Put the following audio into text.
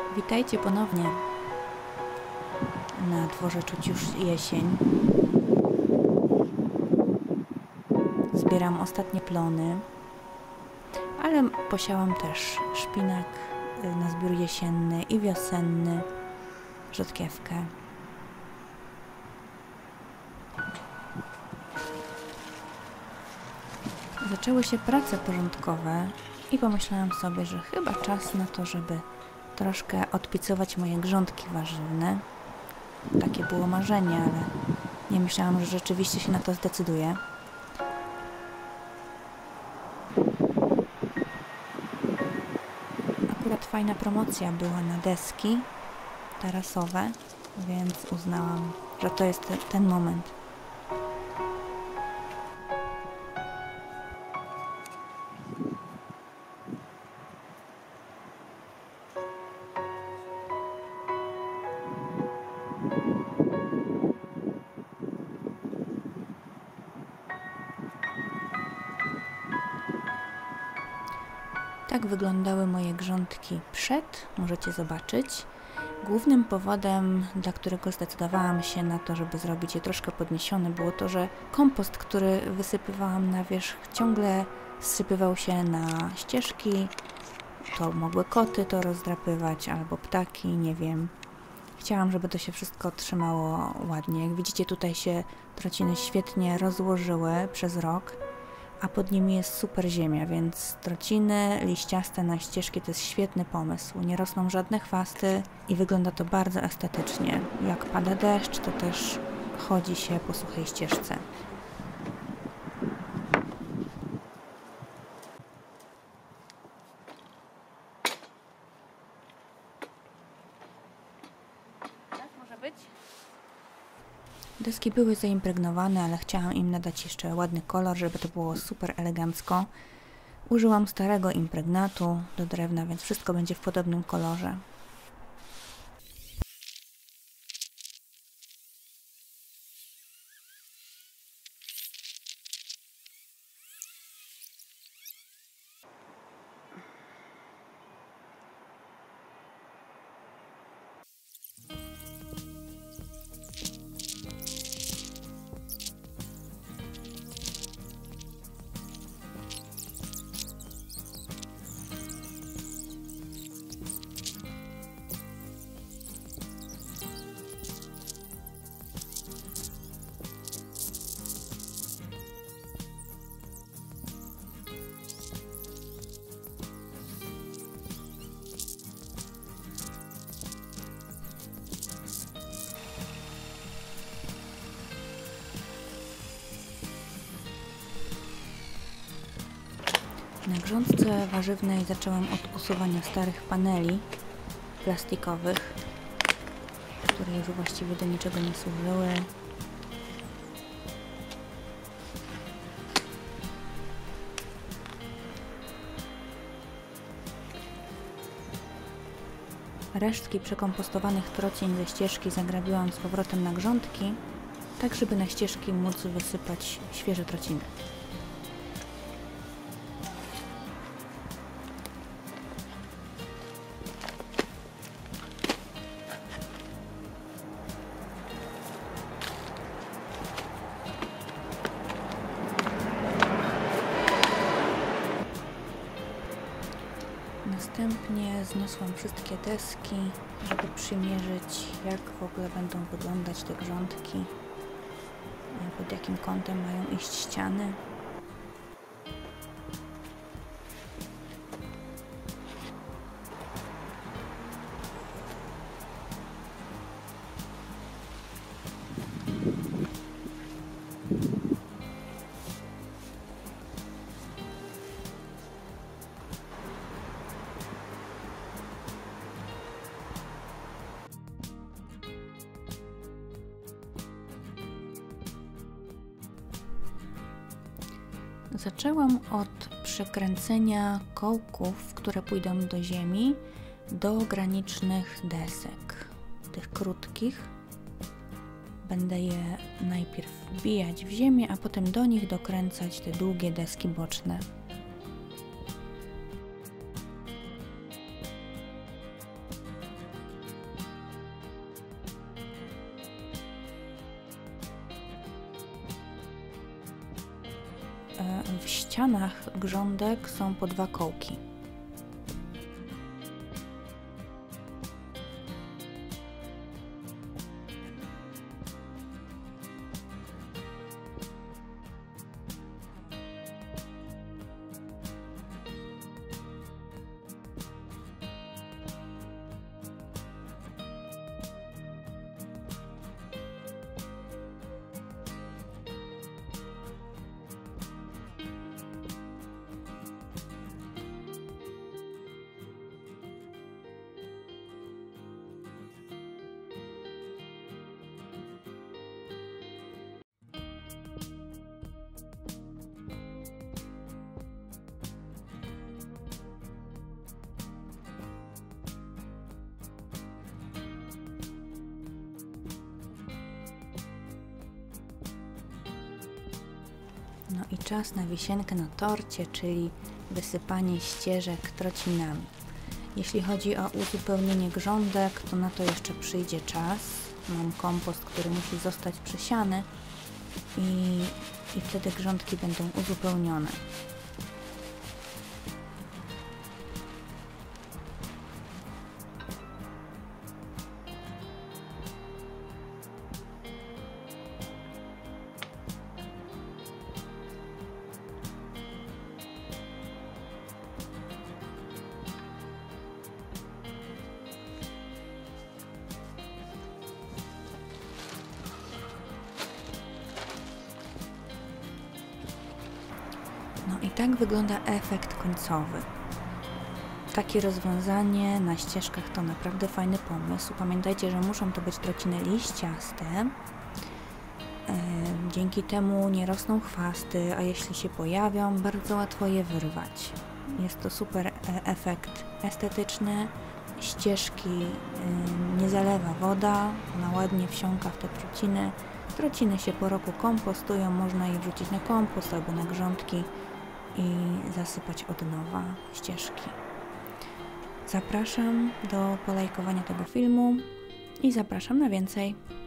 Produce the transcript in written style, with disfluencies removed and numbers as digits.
Witajcie ponownie. Na dworze czuć już jesień. Zbieram ostatnie plony, ale posiałam też szpinak na zbiór jesienny i wiosenny, rzodkiewkę. Zaczęły się prace porządkowe i pomyślałam sobie, że chyba czas na to, żeby troszkę odpicować moje grządki warzywne. Takie było marzenie, ale nie myślałam, że rzeczywiście się na to zdecyduję. Akurat fajna promocja była na deski tarasowe, więc uznałam, że to jest ten moment. Tak wyglądały moje grządki przed, możecie zobaczyć. Głównym powodem, dla którego zdecydowałam się na to, żeby zrobić je troszkę podniesione, było to, że kompost, który wysypywałam na wierzch, ciągle zsypywał się na ścieżki. To mogły koty to rozdrapywać, albo ptaki, nie wiem. Chciałam, żeby to się wszystko trzymało ładnie. Jak widzicie, tutaj się trociny świetnie rozłożyły przez rok, a pod nimi jest super ziemia, więc trociny liściaste na ścieżki to jest świetny pomysł. Nie rosną żadne chwasty i wygląda to bardzo estetycznie. Jak pada deszcz, to też chodzi się po suchej ścieżce. Tak może być? Deski były zaimpregnowane, ale chciałam im nadać jeszcze ładny kolor, żeby to było super elegancko. Użyłam starego impregnatu do drewna, więc wszystko będzie w podobnym kolorze. Na grządce warzywnej zaczęłam od usuwania starych paneli plastikowych, które już właściwie do niczego nie służyły. Resztki przekompostowanych trocin ze ścieżki zagrabiłam z powrotem na grządki, tak żeby na ścieżki móc wysypać świeże trociny. Następnie zniosłam wszystkie deski, żeby przymierzyć, jak w ogóle będą wyglądać te grządki, pod jakim kątem mają iść ściany. Zaczęłam od przykręcenia kołków, które pójdą do ziemi, do granicznych desek, tych krótkich. Będę je najpierw wbijać w ziemię, a potem do nich dokręcać te długie deski boczne. w ścianach grządek są po 2 kołki. No i czas na wisienkę na torcie, czyli wysypanie ścieżek trocinami. Jeśli chodzi o uzupełnienie grządek, to na to jeszcze przyjdzie czas. Mam kompost, który musi zostać przesiany i wtedy grządki będą uzupełnione. No i tak wygląda efekt końcowy. Takie rozwiązanie na ścieżkach to naprawdę fajny pomysł. Pamiętajcie, że muszą to być trociny liściaste. Dzięki temu nie rosną chwasty, a jeśli się pojawią, bardzo łatwo je wyrwać. Jest to super efekt estetyczny. Ścieżki nie zalewa woda, ona ładnie wsiąka w te trociny. Trociny się po roku kompostują, można je wrzucić na kompost albo na grządki i zasypać od nowa ścieżki. Zapraszam do polajkowania tego filmu i zapraszam na więcej.